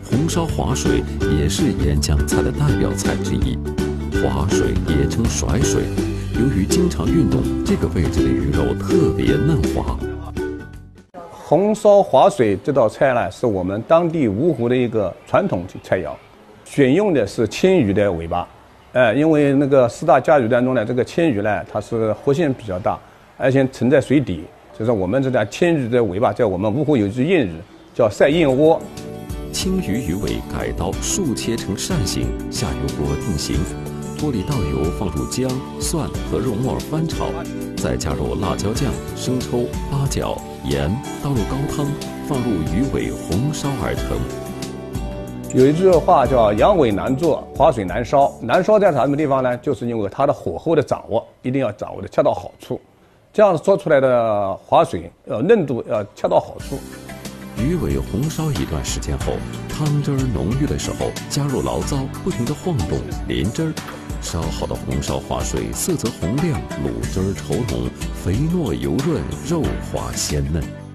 红烧滑水也是沿江菜的代表菜之一。滑水也称甩水，由于经常运动，这个位置的鱼肉特别嫩滑。 红烧滑水这道菜呢，是我们当地芜湖的一个传统菜肴，选用的是青鱼的尾巴。因为那个4大家鱼当中呢，这个青鱼呢，它是活性比较大，而且沉在水底，所以说我们这条青鱼的尾巴，在我们芜湖有一句谚语，叫赛燕窝。 青鱼鱼尾改刀竖切成扇形，下油锅定型，锅里倒油，放入姜、蒜和肉末翻炒，再加入辣椒酱、生抽、八角、盐，倒入高汤，放入鱼尾红烧而成。 有一句话叫羊尾难做，滑水难烧。难烧在什么地方呢？就是因为它的火候的掌握一定要掌握的恰到好处，这样做出来的滑水嫩度要恰到好处。 鱼尾红烧一段时间后，汤汁儿浓郁的时候，加入醪糟，不停地晃动，淋汁儿。烧好的红烧滑水色泽红亮，卤汁儿稠浓，肥糯油润，肉滑鲜嫩。